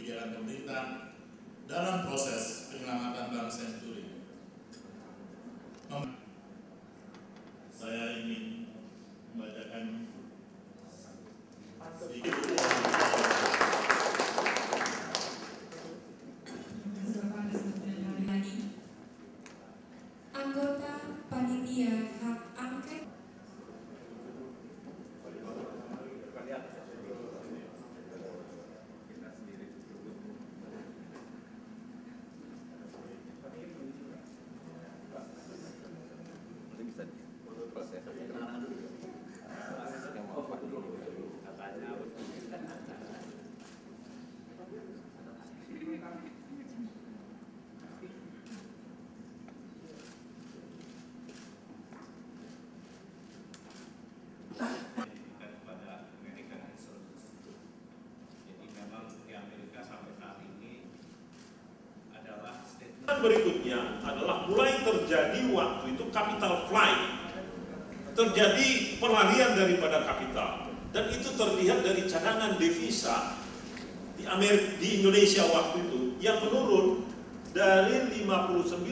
pikiran pemerintah dalam proses penyelamatan bangsa yang sulit. Saya ingin membacakan sedikit anggota panitia hak angket berikutnya adalah mulai terjadi waktu itu capital flight, terjadi perlarian daripada kapital, dan itu terlihat dari cadangan devisa di Indonesia waktu itu yang menurun dari 59,45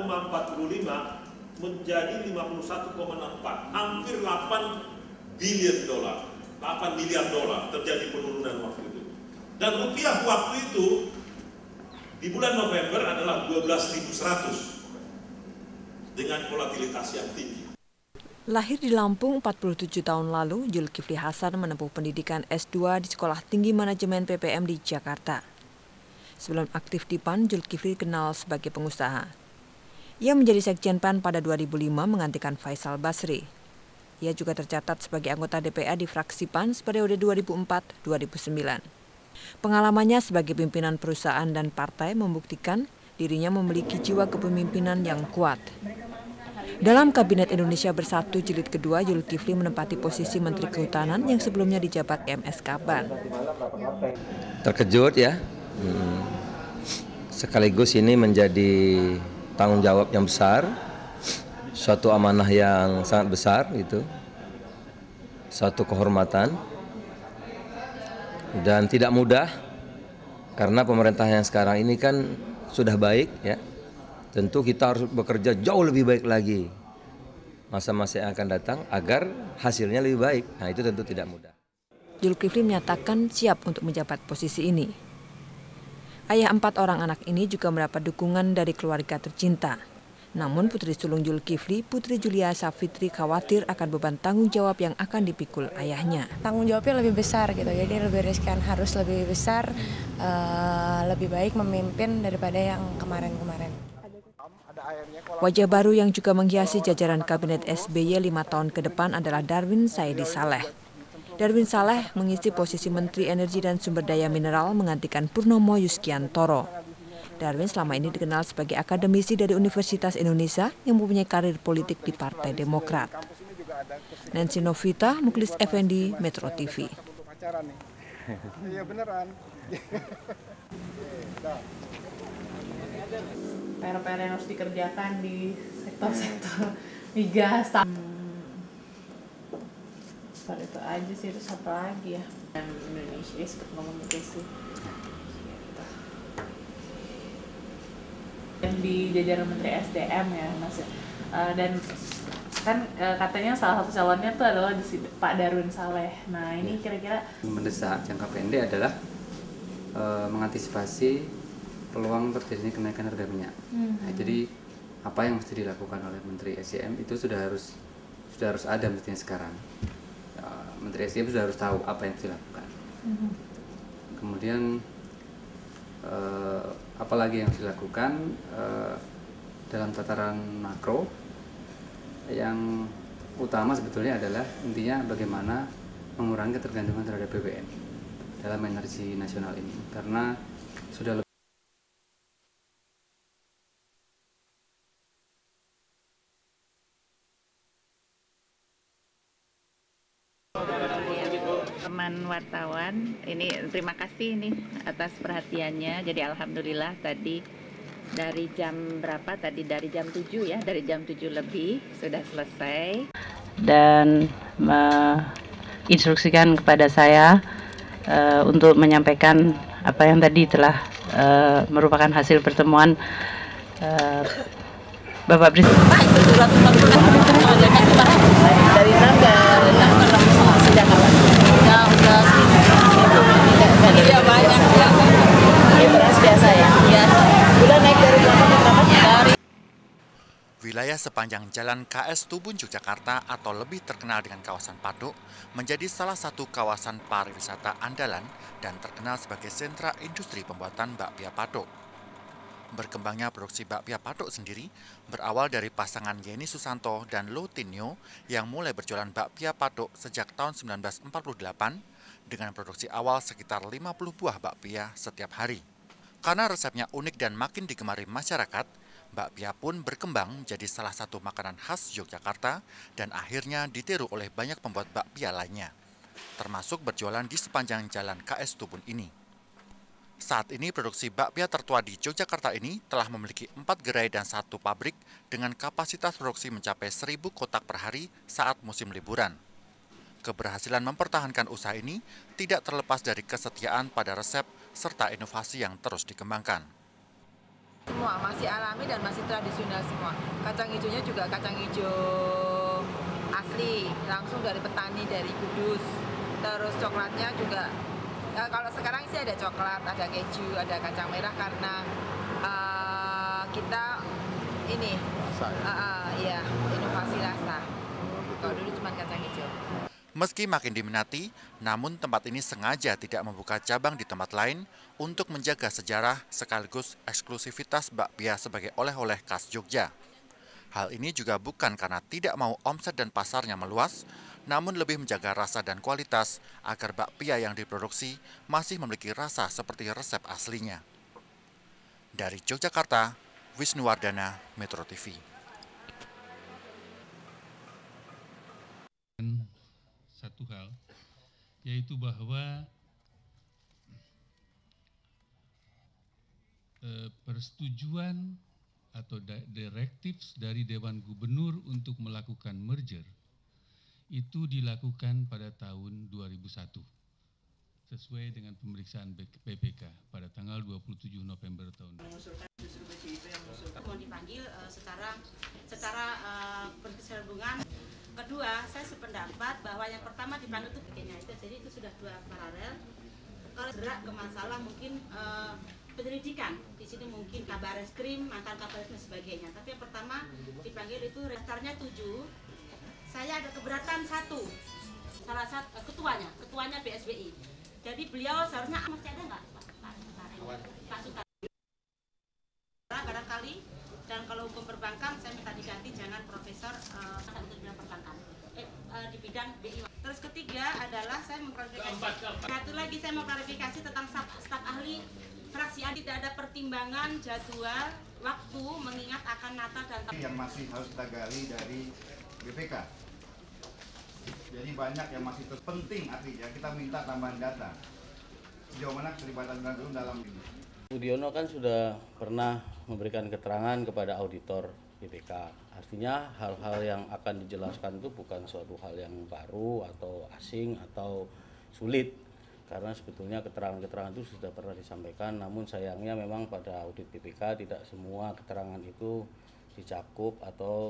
menjadi 51,64, hampir 8 miliar dolar terjadi penurunan waktu itu. Dan rupiah waktu itu di bulan November adalah 12.100 dengan volatilitas yang tinggi. Lahir di Lampung 47 tahun lalu, Zulkifli Hasan menempuh pendidikan S2 di Sekolah Tinggi Manajemen PPM di Jakarta. Sebelum aktif di PAN, Zulkifli dikenal sebagai pengusaha. Ia menjadi Sekjen PAN pada 2005 menggantikan Faisal Basri. Ia juga tercatat sebagai anggota DPR di fraksi PAN periode 2004-2009. Pengalamannya sebagai pimpinan perusahaan dan partai membuktikan dirinya memiliki jiwa kepemimpinan yang kuat. Dalam Kabinet Indonesia Bersatu Jilid Kedua, Zulkifli menempati posisi Menteri Kehutanan yang sebelumnya dijabat MSK PAN. Terkejut ya, sekaligus ini menjadi tanggung jawab yang besar, suatu amanah yang sangat besar gitu, suatu kehormatan. Dan tidak mudah karena pemerintah yang sekarang ini kan sudah baik ya. Tentu kita harus bekerja jauh lebih baik lagi masa-masa yang akan datang agar hasilnya lebih baik. Nah, itu tentu tidak mudah. Zulkifli menyatakan siap untuk menjabat posisi ini. Ayah 4 orang anak ini juga mendapat dukungan dari keluarga tercinta. Namun putri sulung Zulkifli, Putri Julia Safitri, khawatir akan beban tanggung jawab yang akan dipikul ayahnya. Tanggung jawabnya lebih besar gitu, jadi lebih riskan, harus lebih besar, lebih baik memimpin daripada yang kemarin-kemarin. Wajah baru yang juga menghiasi jajaran Kabinet SBY 5 tahun ke depan adalah Darwin Saidi Saleh. Darwin Saleh mengisi posisi Menteri Energi dan Sumber Daya Mineral menggantikan Purnomo Yuskiantoro. Darwin selama ini dikenal sebagai akademisi dari Universitas Indonesia yang mempunyai karir politik di Partai Demokrat. Nancy Novita, Muklis Effendi, Metro TV. Iya beneran. PR-PR yang harus dikerjakan di sektor-sektor migas. Soal itu aja sih, terus apa lagi ya? Dan Indonesia sempat ngomong gitu sih. Di jajaran Menteri SDM ya Mas, dan kan katanya salah satu calonnya tuh adalah Pak Darwin Saleh. Nah ini kira-kira mendesak jangka pendek adalah mengantisipasi peluang terjadinya kenaikan harga minyak. Nah, jadi apa yang mesti dilakukan oleh Menteri SDM itu sudah harus ada mestinya sekarang. Menteri SDM sudah harus tahu apa yang harus dilakukan. Kemudian apalagi yang harus dilakukan dalam tataran makro, yang utama sebetulnya adalah intinya bagaimana mengurangi ketergantungan terhadap BBM dalam energi nasional ini, karena sudah teman wartawan, ini terima kasih nih atas perhatiannya. Jadi alhamdulillah tadi dari jam berapa? Tadi dari jam 7 ya, dari jam 7 lebih sudah selesai. Dan instruksikan kepada saya untuk menyampaikan apa yang tadi telah merupakan hasil pertemuan Bapak Presiden. Dari sejak kapan? Udah banyak ya. Ini beras biasa ya? Biasa. Udah naik dari berapa? Dari Wilayah sepanjang Jalan KS Tubun Yogyakarta atau lebih terkenal dengan kawasan Patok menjadi salah satu kawasan pariwisata andalan dan terkenal sebagai sentra industri pembuatan bakpia Patok. Berkembangnya produksi bakpia Patok sendiri berawal dari pasangan Yeni Susanto dan Lo Tinyo yang mulai berjualan bakpia Patok sejak tahun 1948 dengan produksi awal sekitar 50 buah bakpia setiap hari. Karena resepnya unik dan makin digemari masyarakat, bakpia pun berkembang menjadi salah satu makanan khas Yogyakarta dan akhirnya ditiru oleh banyak pembuat bakpia lainnya, termasuk berjualan di sepanjang Jalan KS Tubun ini. Saat ini produksi bakpia tertua di Yogyakarta ini telah memiliki 4 gerai dan 1 pabrik dengan kapasitas produksi mencapai 1.000 kotak per hari saat musim liburan. Keberhasilan mempertahankan usaha ini tidak terlepas dari kesetiaan pada resep serta inovasi yang terus dikembangkan. Semua masih alami dan masih tradisional semua. Kacang hijaunya juga kacang hijau asli, langsung dari petani dari Kudus. Terus coklatnya juga, kalau sekarang sih ada coklat, ada keju, ada kacang merah karena kita ini ya inovasi rasa. Kalau dulu cuma kacang hijau. Meski makin diminati, namun tempat ini sengaja tidak membuka cabang di tempat lain untuk menjaga sejarah sekaligus eksklusivitas bakpia sebagai oleh-oleh khas Jogja. Hal ini juga bukan karena tidak mau omset dan pasarnya meluas, namun lebih menjaga rasa dan kualitas agar bakpia yang diproduksi masih memiliki rasa seperti resep aslinya. Dari Yogyakarta, Wisnuwardana, Metro TV. Satu hal, yaitu bahwa persetujuan atau directives dari Dewan Gubernur untuk melakukan merger itu dilakukan pada tahun 2001 sesuai dengan pemeriksaan BPK pada tanggal 27 November tahun. Mohon dipanggil secara berkesinambungan. Kedua, saya sependapat bahwa yang pertama dipanggil itu bikinnya itu, jadi itu sudah 2 paralel. Kalau gerak ke masalah mungkin penyelidikan, di sini mungkin kabar reskrim, mantan kabar reskrim dan sebagainya. Tapi yang pertama dipanggil itu daftarnya 7. Saya ada keberatan 1, salah satu ketuanya BSBI. Jadi beliau seharusnya masih ada nggak Pak Sutar? Barangkali. Dan kalau hukum perbankan saya minta diganti jangan profesor untuk bidang perbankan di bidang BI. Terus ketiga adalah saya mengklarifikasi. Satu lagi saya mau klarifikasi tentang staf ahli fraksi. Tidak ada pertimbangan jadwal waktu mengingat akan Natal dan tahun. Yang masih harus kita gali dari BPK. Jadi banyak yang masih penting artinya kita minta tambahan data. Sejauh mana keterlibatan dalam ini? Budiono kan sudah pernah memberikan keterangan kepada auditor BPK. Artinya hal-hal yang akan dijelaskan itu bukan suatu hal yang baru atau asing atau sulit. Karena sebetulnya keterangan-keterangan itu sudah pernah disampaikan, namun sayangnya memang pada audit BPK tidak semua keterangan itu dicakup atau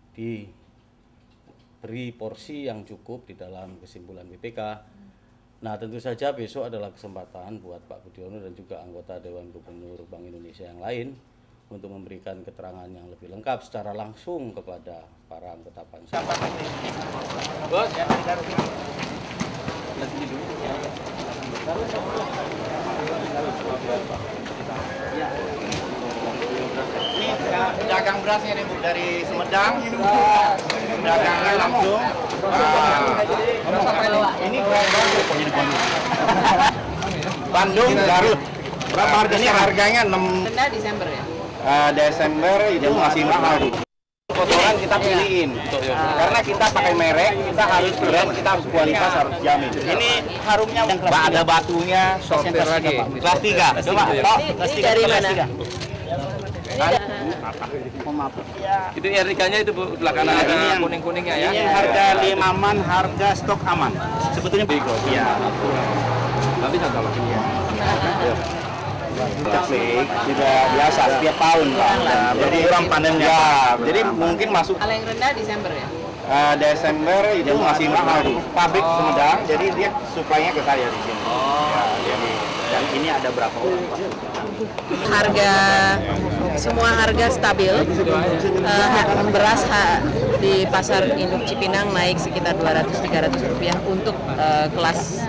diberi porsi yang cukup di dalam kesimpulan BPK. Nah, tentu saja besok adalah kesempatan buat Pak Budiono dan juga anggota Dewan Gubernur Bank Indonesia yang lain untuk memberikan keterangan yang lebih lengkap secara langsung kepada para anggota Pansel. Bos, ya, ini dagang berasnya nih Bu dari Sumedang, dagangnya langsung. Ini Bandung, Garut. Berapa harganya? Harganya 6 Desember ya? Desember itu masih mahal. Kotoran kita pilihin, karena kita pakai merek, kita harus brand, kita harus kualitas, harus jamin. Ini harumnya ada batunya, sortir lagi. Kelas 3. Coba, kelas 3 dari mana? Itu RK-nya itu belakangan ada kuning-kuningnya ya. Ini harga 5 man, harga stok aman. Sebetulnya bego. Iya. Tapi satu lagi ya. Ceklik tidak biasa setiap tahun Pak. Jadi kurang panennya. Ya, jadi mungkin masuk. Paling rendah Desember ya? Desember itu masih mahal di pabrik Sumedang, jadi dia suplainya ke saya di sini. Ya, jadi dan ini ada berapa orang Pak? Semua harga stabil. Beras di pasar induk Cipinang naik sekitar 200-300 rupiah untuk kelas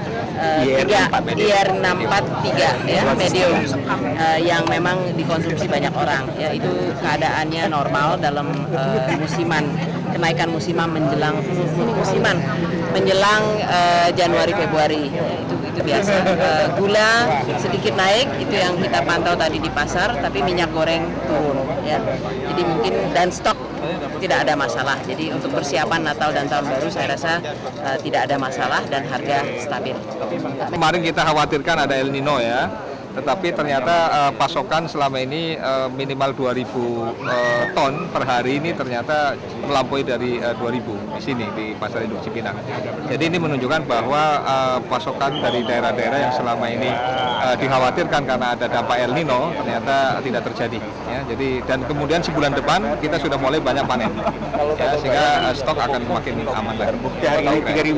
IR64 ya medium yang memang dikonsumsi banyak orang. Ya, itu keadaannya normal dalam kenaikan musiman menjelang Januari Februari. Itu biasa. Gula sedikit naik, itu yang kita pantau tadi di pasar, tapi minyak goreng turun ya. Jadi mungkin dan stok tidak ada masalah. Jadi untuk persiapan Natal dan Tahun Baru saya rasa tidak ada masalah dan harga stabil. Kemarin kita khawatirkan ada El Nino ya. Tetapi ternyata pasokan selama ini minimal 2.000 ton per hari ini ternyata melampaui dari 2.000 di sini di Pasar Induk Cipinang. Jadi ini menunjukkan bahwa pasokan dari daerah-daerah yang selama ini dikhawatirkan karena ada dampak El Nino ternyata tidak terjadi. Ya, jadi dan kemudian sebulan depan kita sudah mulai banyak panen, ya, sehingga stok akan makin aman.